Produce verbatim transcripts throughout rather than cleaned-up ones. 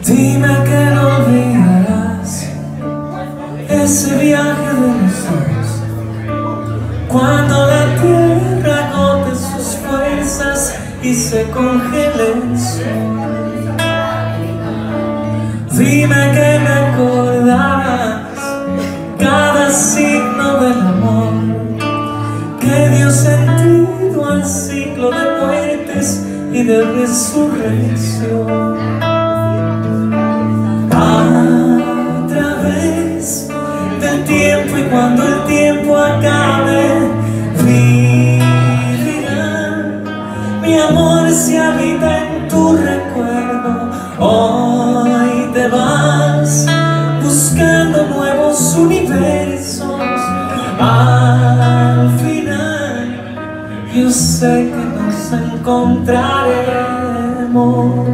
Dime que no olvidarás ese viaje de los dos, cuando la tierra agote sus fuerzas y se congele el sol. Dime que me acordarás cada signo del amor que dio sentido al ciclo de muertes y de resurrección. A través del tiempo, y cuando el tiempo acabe, vivirá mi amor si habita en tu recuerdo. Hoy te vas buscando nuevos universos. Al final yo sé que nos encontraremos.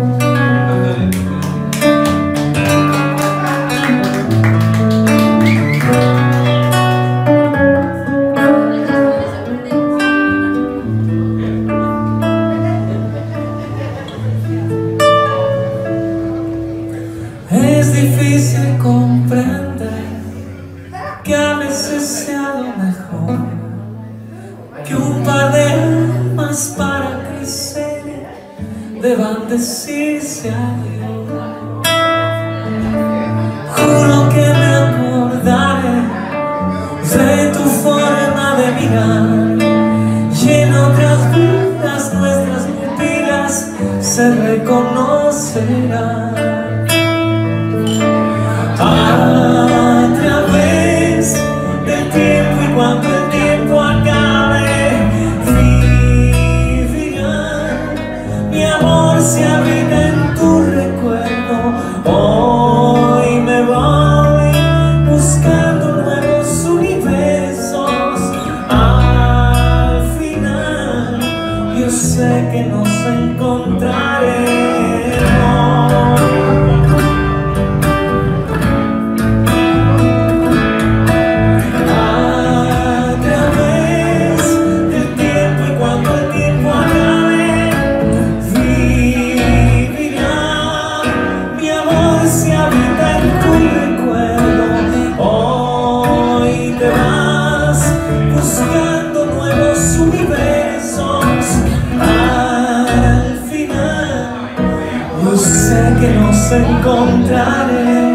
Es difícil comprender que a veces sea lo mejor que un par de almas para crecer deban decirse adiós. Juro que me acordaré de tu forma de mirar, y en otras vidas nuestras pupilas se reconocerán. A través del tiempo, y cuando el tiempo acabe, vivirá mi amor si habita en tu recuerdo. Hoy me voy buscando nuevos universos. Al final yo sé que nos encontraremos. Si habita en tu recuerdo, hoy te vas buscando nuevos universos. Al final, yo sé que nos encontraremos.